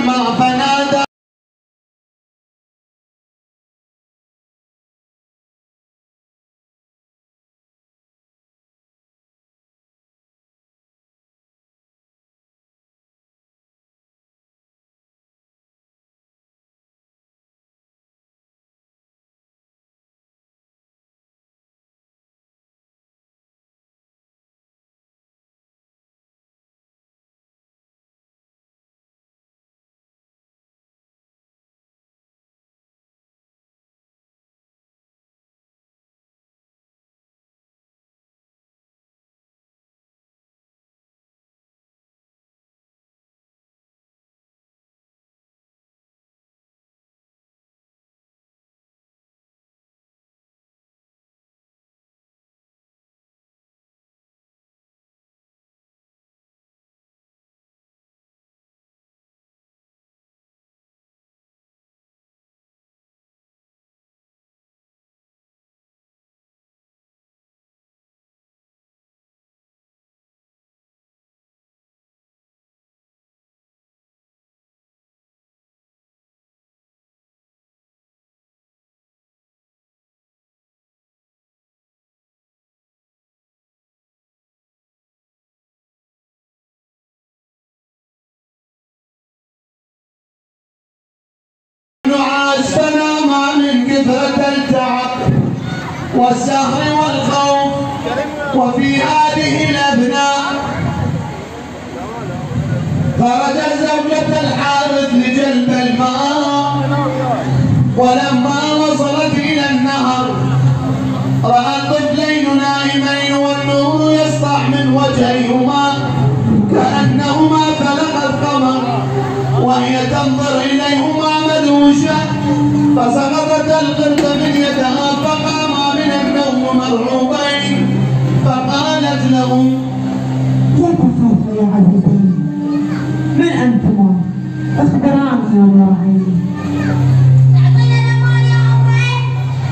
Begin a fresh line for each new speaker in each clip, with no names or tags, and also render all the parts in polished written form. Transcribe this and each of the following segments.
الماء فنادى عاشنا ما من كثرة التعب والسهر والخوف وفي هذه الأثناء خرجت زوجة الحارث لجلب الماء ولما وصلت إلى النهر رأى الطفلين نائمين والنور يسطع من وجهيهما كأنهما فلق القمر وهي تنظر إليهما مدهوشة فسقطت القرد من يدها فقاما من النوم مرعوبين فقالت لهم
كيف خاف يا عزيزين؟ من أنتما؟ أخبراني يا نور عيني.
تعطينا الأمان يا أمي؟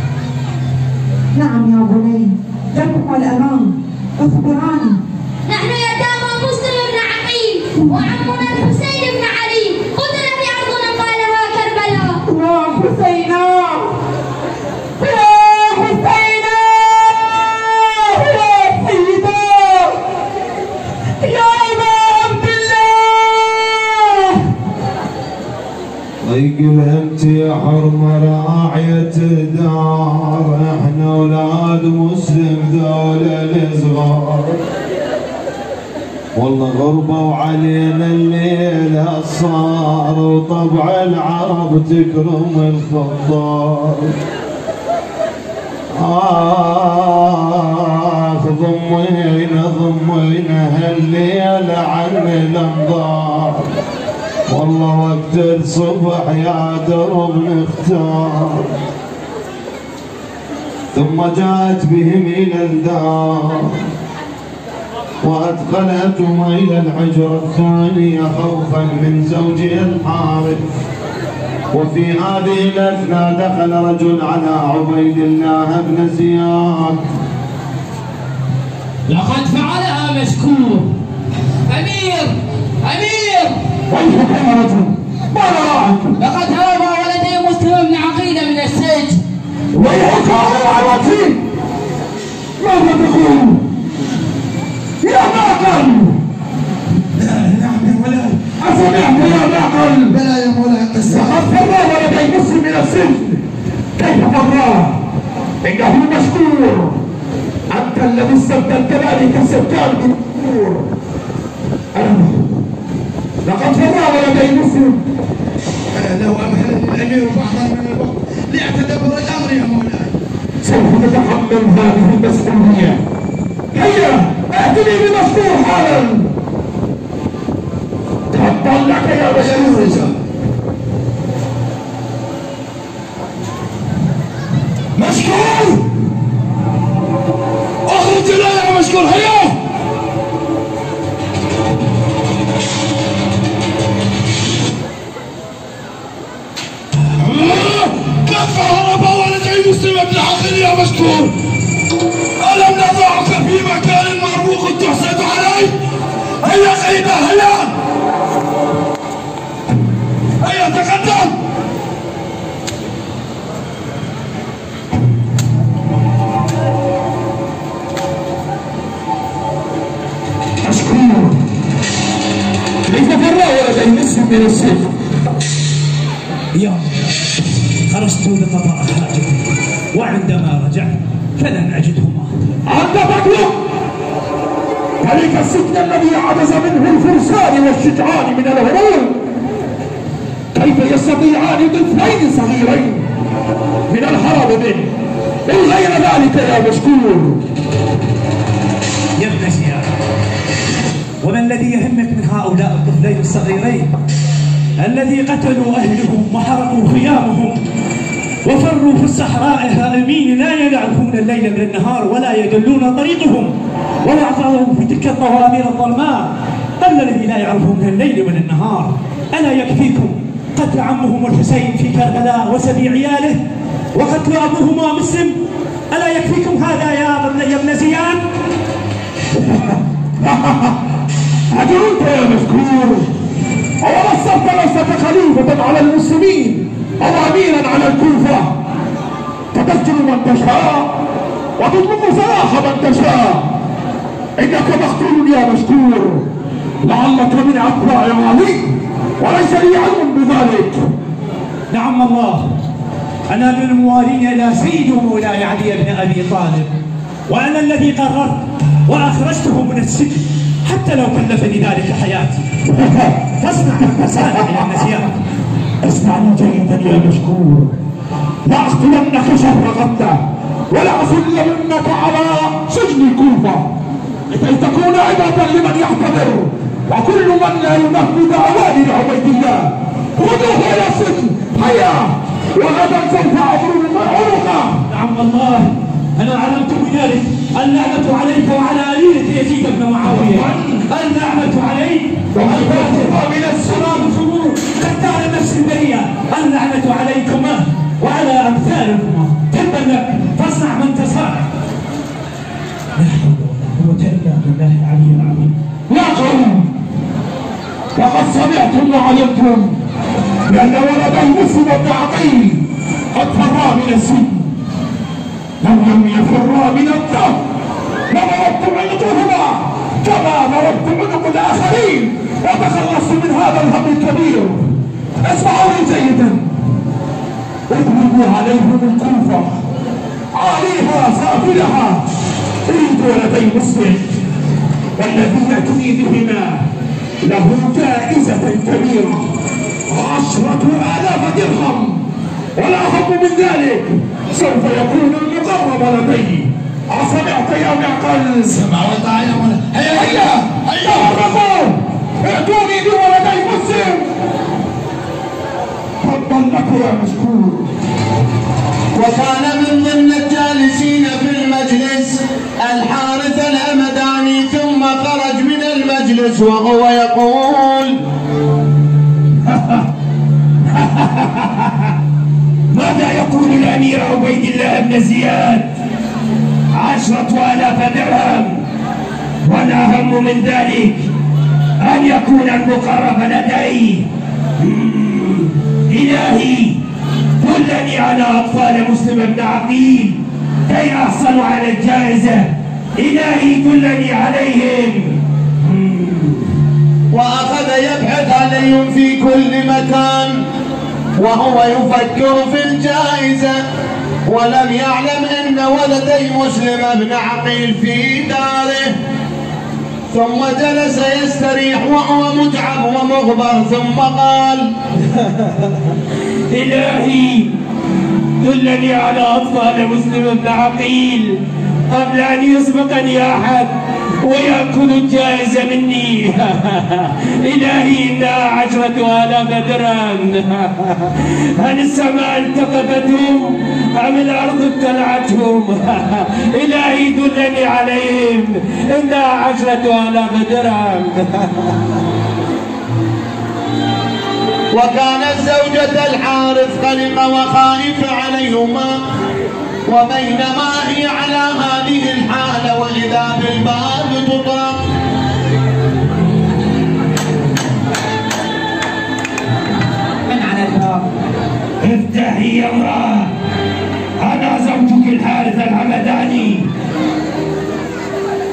نعم يا بني، لكم الأمان، أخبراني.
نحن يتامى مسلم بن عقيل وعمنا الحسين بن علي قتل في أرضنا قالها كربلاء.
يا حسينا يا حسينا يا سيدا يا أبا عبد الله.
ضيق الهمت يا حرمة راعية الدار، احنا اولاد مسلم ذولا الصغار، والله غربة وعلينا الليلة صار، وطبع العرب تكرم الفضار. ضمينا هالليلة عن الانظار، والله وقت الصبح يا درب نختار. ثم جاءت بهم إلى الدار وأدخلتهم إلى الحجرة الثانية خوفا من زوجها الحارث. وفي هذه الأثناء دخل رجل على عبيد الله بن زياد.
لقد فعلها مشكور. أمير
ويحك يا رجل، ماذا راعك؟
لقد هرب ولدي مسلم بن عقيل من السجن.
ويحك يا عواتي، ماذا تقول؟ يا معقل!
نعم يا مولاي.
أسمعت يا معقل؟
بلى يا مولاي قصة.
لقد فراه ولدي مسلم من السجن. كيف فراه؟ إنه مشكور. أنت الذي استبدلت ذلك السكان بالنور. لقد فراه ولدي مسلم.
لو أمهلني الأمير بعضا من الوقت لأتدبر الأمر يا مولاي.
سوف نتحمل هذه المسؤولية. هيا ائتني بمشكور حالا. تفضل لك يا مشكور.
مشكور اخرج الي يا مشكور. هيا كيف هرب ولدي مسلم بن عقيل يا مشكور؟ ألم نضعك في مكان مرموق تحسد عليه؟ هيا سيدنا هيا.
من السجن.
يوم خرجت لقضاء حاجتي، وعندما رجعت فلم أجدهما.
أنت تطلب ذلك السجن الذي عجز منه الفرسان والشجعان من الهروب. كيف يستطيعان طفلين صغيرين من الهرب منه؟ قل غير ذلك يا مشكور.
يا ابن زياد، وما الذي يهمك من هؤلاء الطفلين الصغيرين الذي قتلوا أهلهم وحرقوا خيامهم وفروا في الصحراء هائمين لا يعرفون الليل من النهار ولا يدلون طريقهم، ووعظهم في تلك الطوامير الظلماء؟ أما الذي لا يعرفون الليل من النهار ألا يكفيكم قتل عمهم الحسين في كربلاء وسبي عياله وقتل أبوهما مسلم؟ ألا يكفيكم هذا يا ابن زياد؟
أجرت يا مشكور، أولست نفسك خليفة على المسلمين أو أميرا على الكوفة، تقتل من تشاء وتطلب سلاح من تشاء. إنك مقتول يا مشكور، لعلك من أتباع علي وليس لي علم بذلك.
نعم الله، أنا من الموالين إلى سيد ومولاي علي بن أبي طالب، وأنا الذي قررت وأخرجته من السجن حتى لو كلفني ذلك حياتي. فاصنع ما تسأل يا ابن زياد.
اسمعني جيدا يا مشكور، لأقتلنك شر غدة ولأصلنك على سجن الكوفة لكي تكون عبرة لمن يعتبر وكل من لا ينفذ أوامر عبيد الله. خذوه إلى السجن هيا، وغدا سوف أضرب عنقه.
نعم والله، أنا علمت بذلك. اللعنة عليك وعلى أميرة يزيد بن معاوية، اللعنة عليك والفاتحة من السلام شرور قتال نفس البرية، اللعنة عليكما وعلى أمثالكما. تبا لك، فاصنع من تشاء. لا حول ولا قوة إلا بالله العلي العظيم.
يا قوم، لقد سمعتم وعلمتم بأن ولد المسلم بن عقيل قد فرا من السجن. لو لم يفرا من الدم لضربتم عنقهما كما ضربتم عنق الآخرين وتخلصتم من هذا الهم الكبير. اسمعوني جيدا، اضربوا عليهم الكوفة عاليها سافلها، اريد ولدي مسلم، والذي يأتي بهما له جائزة كبيرة 10,000 درهم، والأهم من ذلك سوف يكون المقرب لدي. أسمعت يا معقل؟
سمع وطاع يا مولاي. هيا
هيا هيا تحركوا، ائتوني بولدي مسلم. تفضل لك يا مشكور.
وكان من ضمن الجالسين في المجلس الحارث الهمداني، ثم خرج من المجلس وهو يقول:
ماذا يقول الأمير عبيد الله بن زياد؟ 10,000 درهم، والأهم من ذلك أن يكون المقرب لدي. إلهي دلني على أطفال مسلم بن عقيل كي أحصلوا على الجائزة. إلهي دلني عليهم.
وأخذ يبحث عليهم في كل مكان وهو يفكر في الجائزة، ولم يعلم أن ولدي مسلم بن عقيل في داره. ثم جلس يستريح وهو متعب ومغبر، ثم قال:
إلهي دلني على أطفال مسلم بن عقيل قبل أن يسبقني أحد ويأكل الجائزة مني. إلهي إنها 10,000 درهم. هل السماء التقطتهم أم الأرض ابتلعتهم؟ إلهي دلني عليهم، إنها 10,000 درهم.
وكانت زوجة الحارث قلقة وخائفة عليهما، وبينما هي على هذه الحالة وإذا بالباب تطرق.
من على الباب؟
افتحي يا امرأة، أنا زوجك الحارث الهمداني.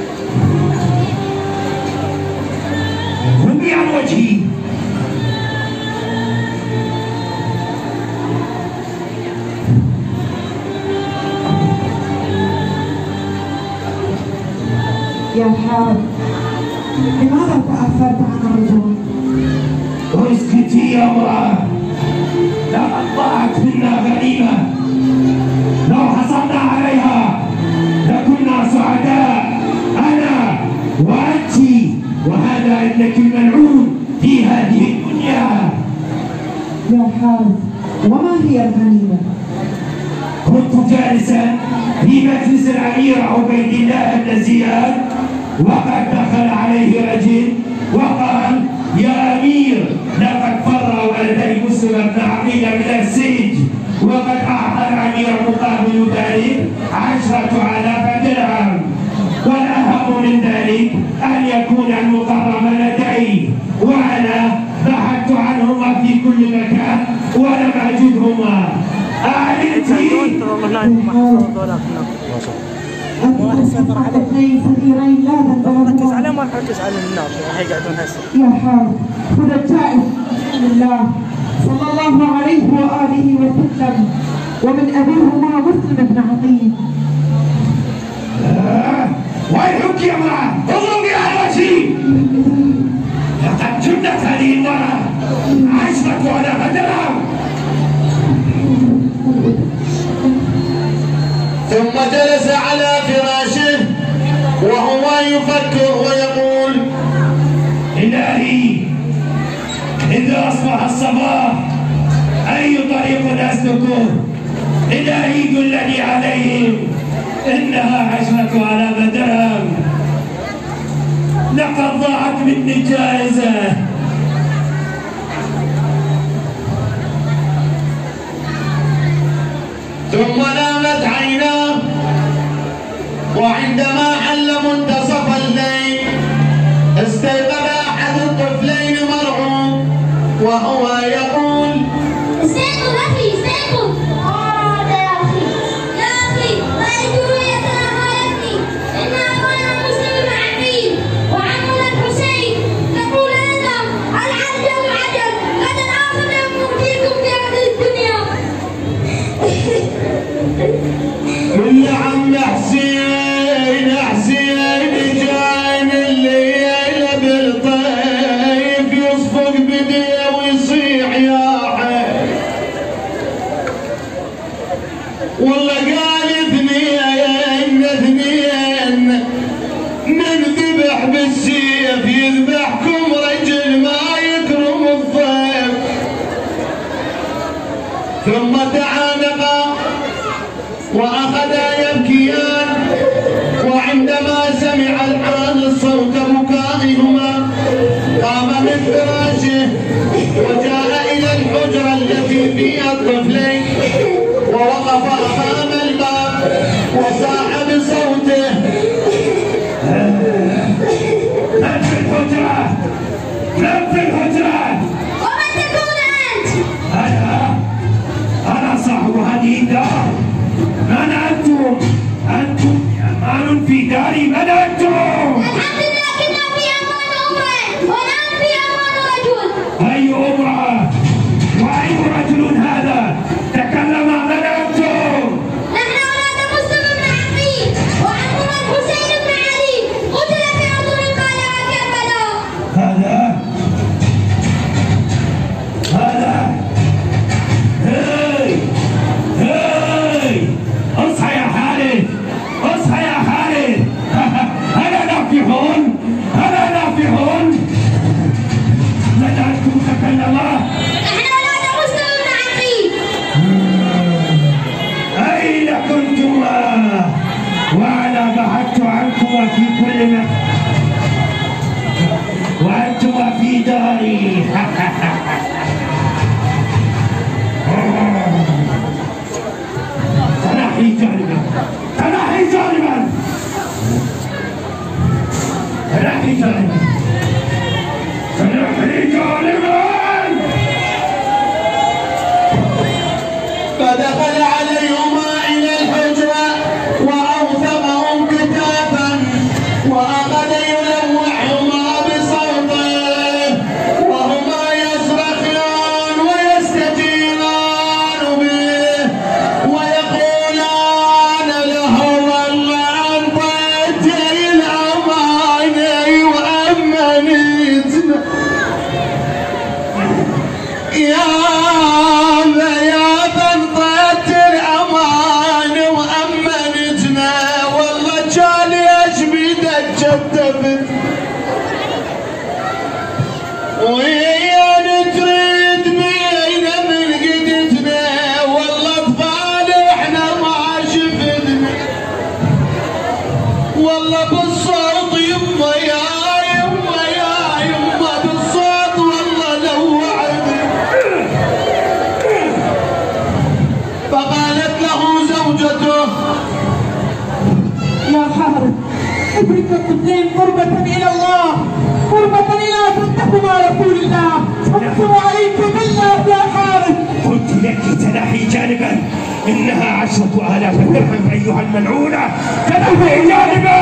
غمي عن وجهي.
يا حارث، لماذا تأخرت عن الرجوع؟
اسكتي يا امرأة، لقد ضاعت منا غنيمة، لو حصلنا عليها لكنا سعداء، أنا وأنت وهذا ابنك الملعون في هذه الدنيا.
يا حارث، وما هي الغنيمة؟
كنت جالسا في مجلس الأمير عبيد الله بن زياد، وقد دخل عليه رجل وقال: يا أمير، لقد فر ولدي مسلم بن عقيل من السجن، وقد أعطى الأمير مقابل ذلك 10,000 درهم، والأهم من ذلك أن يكون المقرب لدي، وأنا بحثت عنهما في كل مكان ولم أجدهما. أعلمتي؟
اثنين صغيرين لا ذنب
ركز عليهم ولا نركز على الناس راح يقعدون هسه.
يا حارث، خذ التائب بإذن الله صلى الله عليه وآله وسلم، ومن أبيهما مسلم بن عقيل.
ويحك يا امرأة، اضربي على وجهي، لقد جبت هذه المرأة 10,000 درهم.
ثم جلس على فراشه وهو يفكر ويقول:
إلهي، إذا أصبح الصباح أي طريق أسلكه؟ إلهي دلني عليهم، إنها 10,000 درهم، لقد ضاعت مني جائزة.
ثم نامت عيناه، وعندما حل منتصف الليل استيقظ أحد الطفلين مرعوب وهو يقول:
استيقظ أخي، استيقظ. يا أخي، يا أخي، ما الجوية هالتني؟ إن أبانا مسلم بن عقيل وعمنا الحسين يقول لنا: العجل العجل، غدا آخر يوم نؤتيكم في هذه الدنيا.
من عم حسين جاي من الليل بالطيف يصفق بديه ويصيح يا حي، والله قال اثنين نذبح بالسيف، يذبحكم رجل ما يكرم الضيف. ثم تعانقا وأخذا يبكيان، وعندما سمع الحال صوت بكائهما قام من فراشه وجاء إلى الحجرة التي فيها الطفلين، ووقف أمام الباب وصاح بصوته:
من في الحجرة؟ من في الحجرة؟
ومن تكون أنت؟
أنا صاحب هذه الدار. من أنتم؟ أنتم أمان في داري، من أنتم؟
الحمد لله، كنا في أمان أمرأة والآن في أمان رجل.
أي امرأة؟ وأي رجل هذا؟ تكلم، من أنتم؟
نحن أولاد مسلم بن عقيل وعمنا الحسين بن علي، قتل في أرض قالها كربلاء.
هذا هاي اصحى يا خالد، اصحى يا خالد. أنا نافحون، أنا نافحون. ماذا أنتم تكلما؟
نحن أولاد مسلم بن عقيل.
أين كنتما؟ وأنا بحثت عنكما في كل مكان وأنتما في داري. تنحي جانبا، تنحي جانبا، تنحي جانبا، تنحي جانبا.
فدخل عليهما إلى الحجرة وأوثقهم كتافا وأخذ يلوحهما بصوته وهما يصرخان:
تلك الطفلين قربة إلى الله، قربة إلى صدقكما رسول الله. صدقوا عليك بالله يا حارث.
قلت لك تنحي جانبا، إنها 10,000 درهم أيها الملعونة، تنحي جانبا.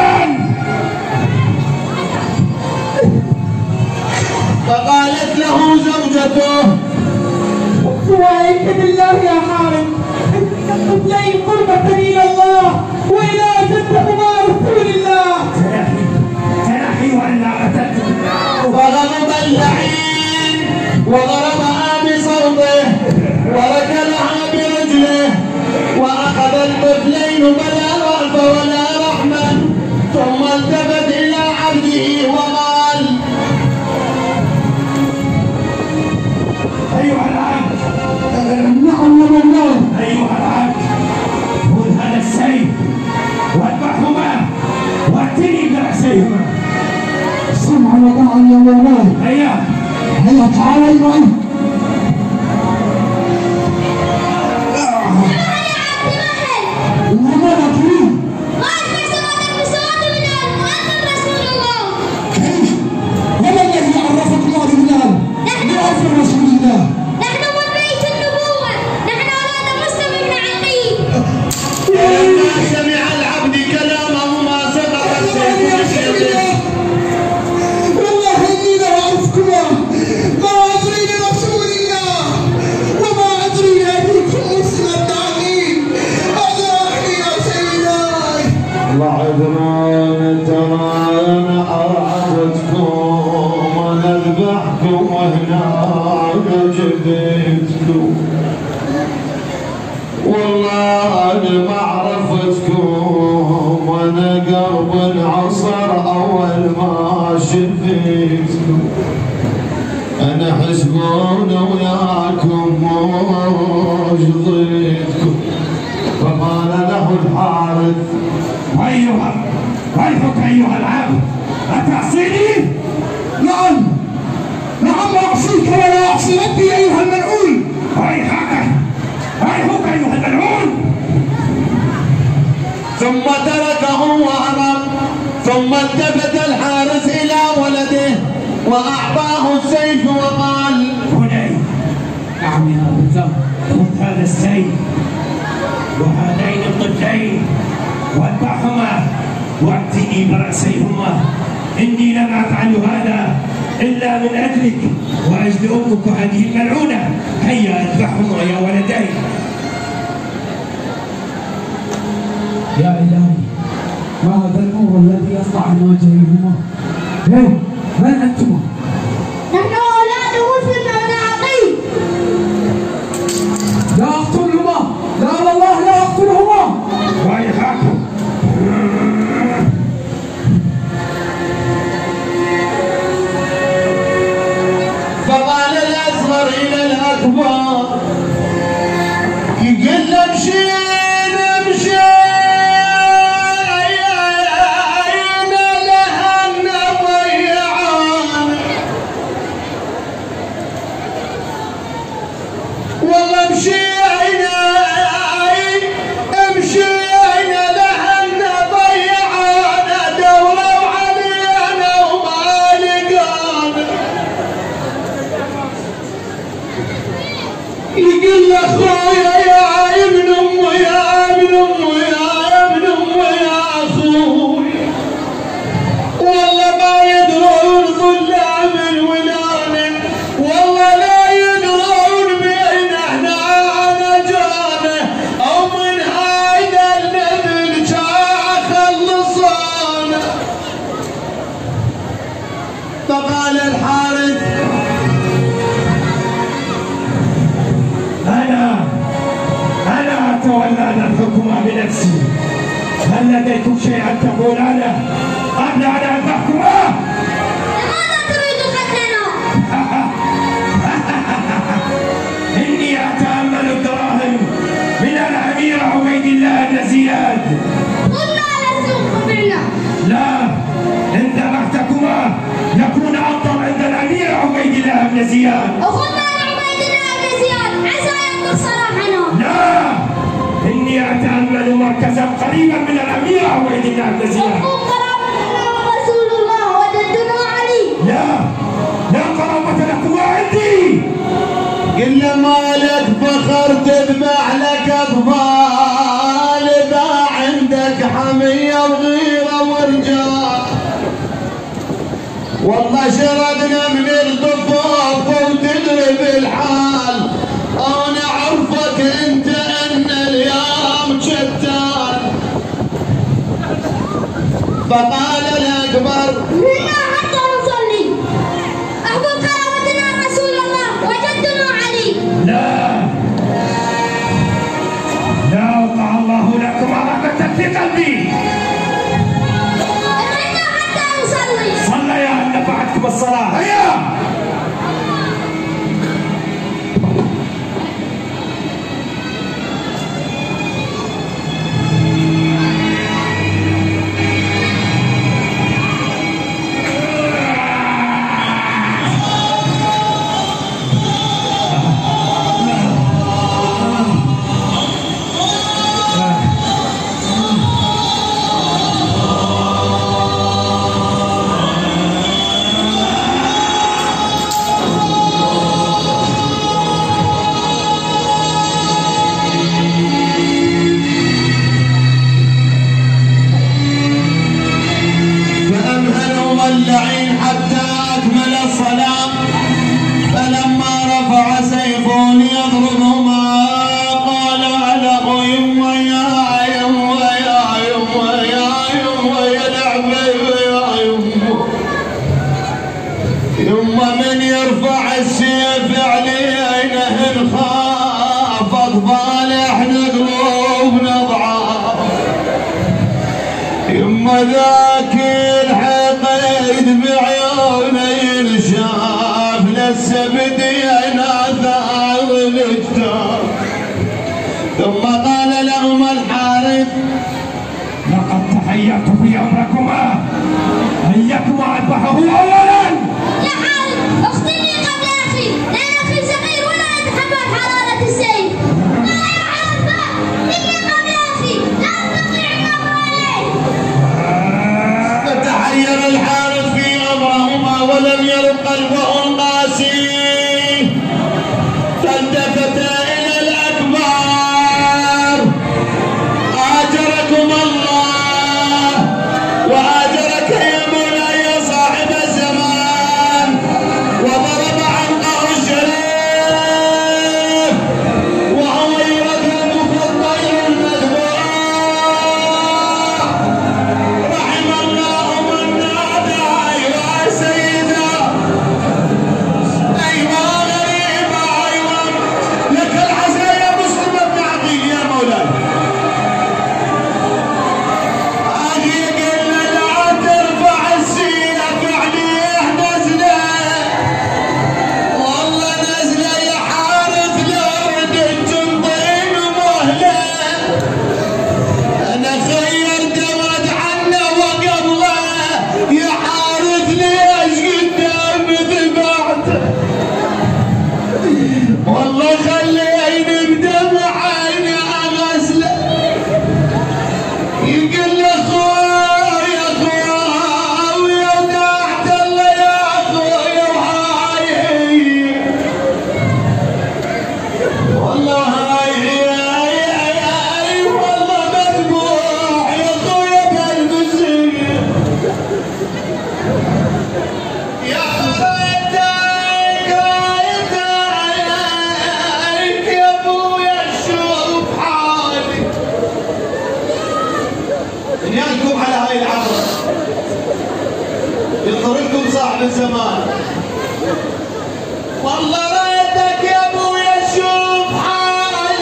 فقالت له زوجته:
صدقوا عليك بالله يا حارث، تلك الطفلين قربة إلى الله وإلى صدقكما رسول الله.
تنحي وإلا قتلت.
فغضب اللعين وضربها بصوته وركلها برجله، وأخذ الطفلين فلا رأف ولا رحمة، ثم التفت إلى عبده وقال:
أيها العبد.
نعم يا مولاي.
أيها العبد، خذ هذا السيف واذبحهما وأتني برأسيهما.
سمعا وطاعا يا مولاي.
هيا
هيا تعالى معي. وماذا تريد؟
قال فسواتك بسوات بلال وأنت رسول الله.
كيف؟ وما الذي عرفك الله بلال؟ وعرف رسول الله.
نحن من بيت النبوة، نحن أولاد مسلم بن عقيل.
فلما سمع العبد كلامه ما سقط السيف بسيفه.
والله إني لأعرفكما، ما أدري لرسول الله وما أدري لأبيكم مسلم بن عقيل. هذا أخي يا سيداي.
وعذران ترى أنا عرفتكم ونذبحكم وهناك جديتكم، والله أنا ما عرفتكم وأنا قرب العصر أول ما شفيتكم. أنا حسبون وياكم موج ضيتكم. فقال له الحارث:
ويحك أيها العبد، أتعصيني؟
نعم نعم، أعصيك ولا أعصي ربي أيها الملعون.
ويحك أيها الملعون.
ثم تركه وهرب. ثم التفت الحارس إلى ولده وأعطاه السيف وقال:
بني. نعم يا أبتاه. خذ هذا السيف وهذين الطفلين واذبحهما وأتني برأسيهما. إني لم أفعل هذا إلا من أجلك وأجل أمك هذه الملعونة. هيا اذبحهما يا ولدي.
يا إلهي، ما هذا النور الذي يسطع من وجهيهما؟ هي، من أنتما؟
نحن أولاد مسلم بن عقيل.
لا أقتلهما، لا والله لا أقتلهما.
ويحك.
فقال الأصغر إلى الأكبر: يقول امشين لهن ضيعان، والله مشينا لهن ضيعان، دوروا علينا وما لقانا. يقول لاخويا يا ابن امي يا ابن امي يا ابن امي يا اخوي، والله ما يدرون ظلام الولاده، والله لا يدرون بين احنا نجانا او من هذا النذل جاء خلصانا. فقال الحارث:
أنا أتولى الحكم بنفسي. هل لديكم شيئا تقولانه قبل أن أذبحكما؟
لماذا تريد قتلنا؟
إني أتأمل الدراهم من الأمير عبيد الله بن زياد.
قلنا لست خبرنا.
لا، إن ذبحتكما يكون أفضل عند الأمير عبيد الله بن زياد.
أخذنا لعبيد الله بن زياد عسى ينقص صلاحنا.
لا، إني أتأمل مركزا قريبا من الأمير عبيد الله بن زياد.
أخذ قرابتنا
لا لا كرامة لكم عندي.
قل له مالك فخر تذبح لك اطفال، اذا عندك حمية وغيرة ورجال. والله شردنا من الضفاف وتدري بالحال، انا عرفك انت ان اليوم شتان. فقال الاكبر
لا حتى نصلي، احفظ كرامتنا رسول الله وجدنا علي.
لا لا وقع الله لكم رغبة في قلبي.
اتركنا حتى نصلي.
صلى يا أن نفعتكم الصلاة. هيا
مولعين حتى أكمل الصلاة. فلما رفع سيفه ليضربهما قال له يما يا يما يا يما يا يما يا العبيب يا يما، يما من يرفع السيف علينا نخاف أطفال احنا قلوبنا ضعاف. يما ذاك الحقيد بعيونه ينشاف، لسه بدينا ثار الكتاب. ثم قال لهما الحارث
لقد تحيرت في أمركما أيكما أذبحه أولا.
يا حارث اقتلني قبل اخي، لان اخي صغير ولا يتحمل حرارة السيف. لا يا حارث اقتلني قبل اخي، لا تستطيع النظر اليه.
فتحير الحارث في امرهما ولم يرق قلبه القاسي. فالتفت الى الاكبر اجركم الله واجرك يا مولاي صاحب الزمان، وضرب عنقه الشريف وهو يردد في الطير المذبوح. رحم الله من نادى ايوا سيدا ايوا غريبا ايوا لك العزا يا مسلم بن عقيل يا مولاي. اجي قلنا لا ترفع السيف عليه نزله، والله نزله يا حارث لو ردت تنطين مهله. انا خيرت ود عنه وقبله يا حارث ليش قدام ذبحته، والله خليني بدمع عيني اغسله. يقول لي اخويا اخويا وداعت الله يا اخويا وهاي والله هاي والله مذبوح يا اخويا قلب الزين. يا خدايك يا ابويا شوف حالي. نيالكم على هاي العرض يضربكم صاحب الزمان. والله ريتك يا ابويا شوف حالي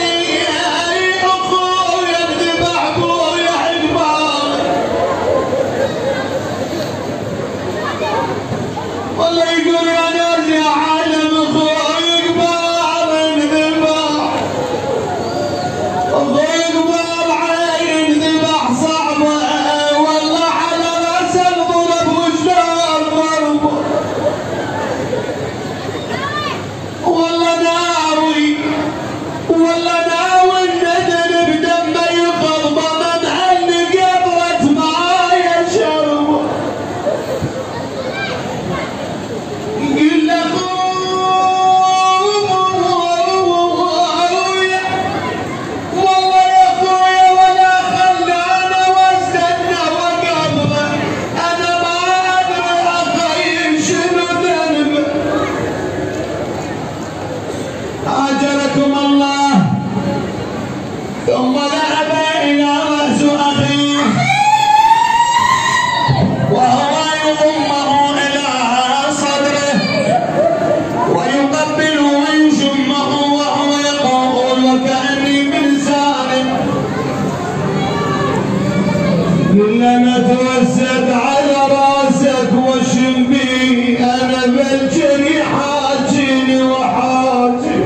ثم ذهب إلى رأس أخيه وهو يضمه إلى صدره ويقبل ويشمه وهو يقول وكأني بلسانه لما توسد على راسك وشم بي أنا بالجري حاجيني وحاجي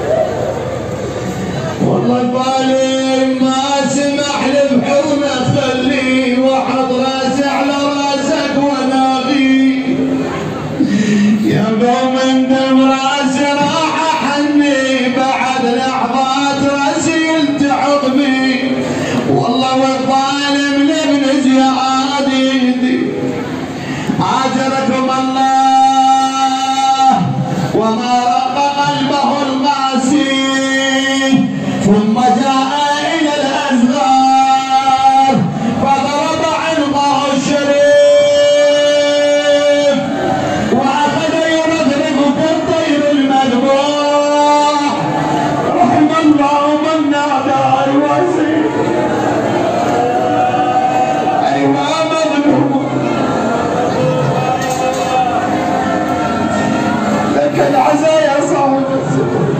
والله الظالم ما سمح لي بحضنك خليه وحط راسي على راسك وناغي يا قوم اندم راسي راح احني بعد لحظات راسي يلتحق بي والله والظالم لابن زيادي عاجركم الله وما رق قلبه القاسي ثم جاء إلى الأزغار فضرب عنقه الشريف وأخذ يرفرف كالطير المذبوح رحم الله من نادى الوسيم أيها مظلوم لك العزاء يا صاحب الزمان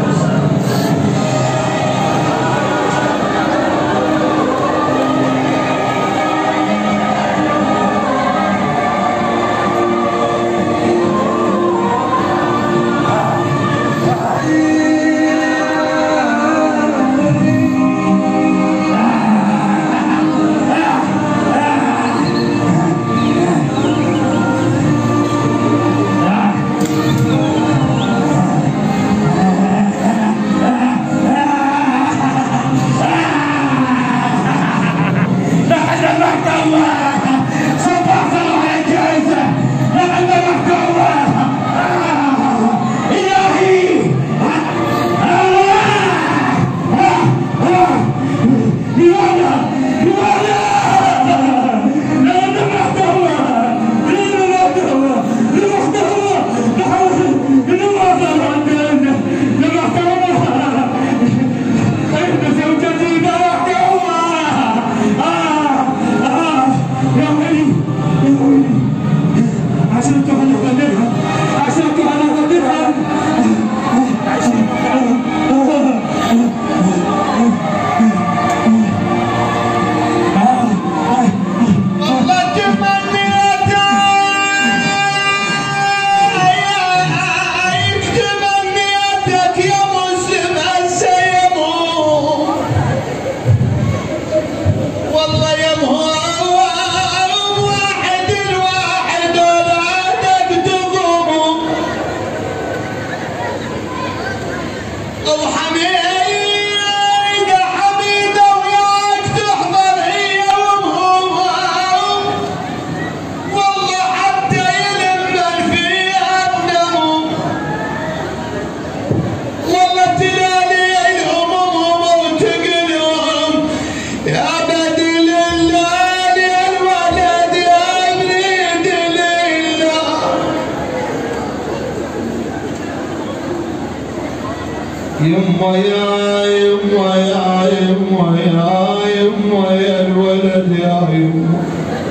يما يا يما يا يما يا يما يا الولد يا يما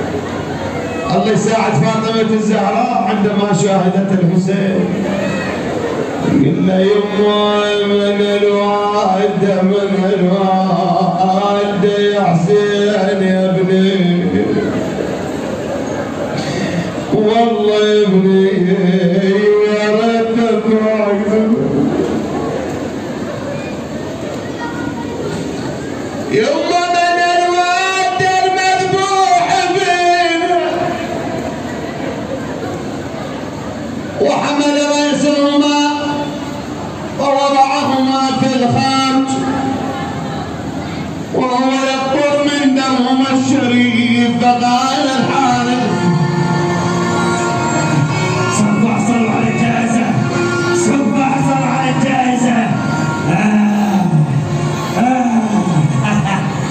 الله يساعد فاطمة الزهراء عندما شاهدت الحسين قلنا يما من الوالدة من الوالدة يا حسين يا ابني والله يا ابني يا ريتك يما من الوالدة المذبوح فينا وحمل رأسهما ووضعهما في الخارج وهو يقطر من دمهما الشريف فقال الحارث
صب حصل على الجائزة صب حصل على الجائزة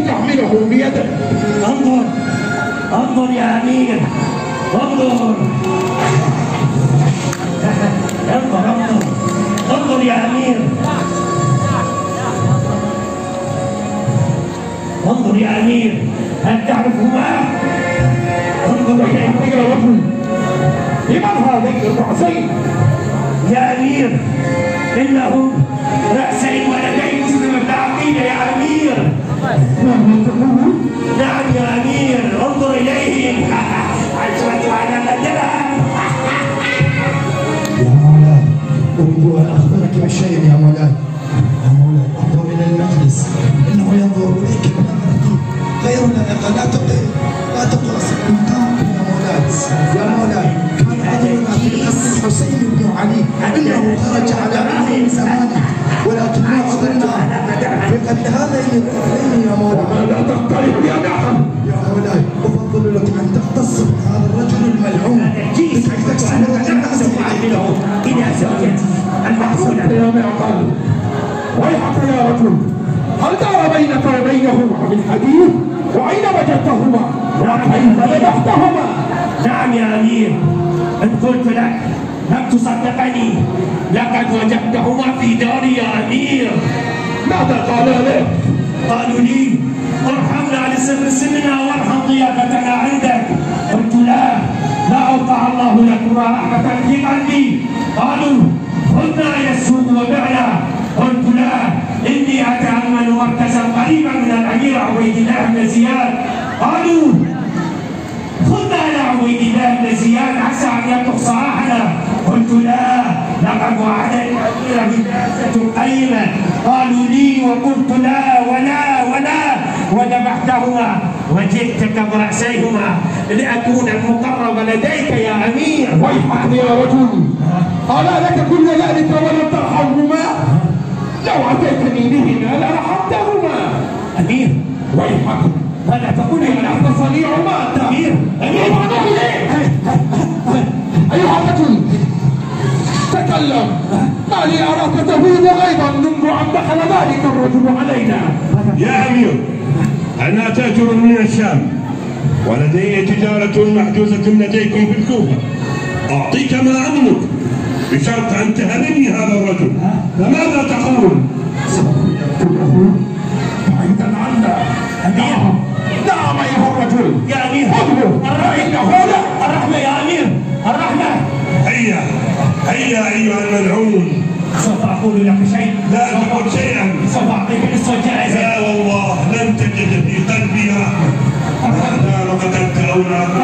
تحمله بيدك.
انظر انظر يا امير، انظر انظر يا امير، انظر يا امير، هل تعرفهما؟ انظر
كيف يا رجل، لمن هذين الرأسين؟
يا امير انهم رأسين ولدي مسلم بن عقيل يا امير. نعم يا امير، انظر اليهم. عجبت على مدرها.
يا مولاي أريد أن أخبرك بشيء يا مولاي. يا مولاي انظر إلى المجلس، إنه ينظر إليك بنظرة غير لائقة. لا تقاس المقام يا مولاي. يا مولاي كان عدلنا في قصر الحسين بن علي إنه خرج على أهل زمانه، ولكن ما عذرنا في قتل هذين الرجلين يا مولاي.
لا تقترب يا نعم
يا مولاي أفضل لك أن تختص بهذا الرجل الملعون لكي تكسر الناس
له الى زوجتي المحزونه.
يا معقل، ويحك يا رجل، هل دار بينك وبينهما من حديث؟ وأين وجدتهما؟ وكيف ذبحتهما؟
نعم يا امير، ان قلت لك لم تصدقني، لقد وجدتهما في داري يا امير.
ماذا قال لك؟
قالوا لي ارحمنا لسر سننا وارحم ضيافتنا عندك. قلت لا اوقع الله لكما رحمة في قلبي. قالوا خذنا الى السوق وبعنا. قلت لا، اني اتامل مركزا قريبا من الامير عبيد الله بن زياد. قالوا خذنا الى عبيد الله بن زياد عسى ان يترك صلاحنا. قلت لا، لقد وعدني الامير بدراسة قيمة. قالوا لي وقلت لا ولا وذبحتهما وجئتك برأسيهما لأكون المقرب لديك يا أمير.
ويحك يا رجل، ألا لك كل ذلك ولم ترحمهما؟ لو أتيتني بهما لرحمتهما.
أمير
ويحك،
ماذا تقول يا
أنت صنيع مات.
أمير
أيها الرجل تكلم، ما لي أراك تفيض غيظا منذ أن دخل ذلك الرجل علينا.
يا أمير، أنا تاجر من الشام ولدي تجارة محجوزة لديكم في الكوفة. أعطيك ما أملك بشرط أن تهبني هذا الرجل، فماذا تقول؟
بعيدا عنا. نعم أيها الرجل.
يا أمير الرحمة يا أمير، الرحمة.
هيا أيها الملعون.
سوف أقول لك شيء.
لا تقل شيئا.
سوف أعطيك نصف الجائزة.
لا والله لن تجد في قلبي رحمة. ما دام قتلت أولادك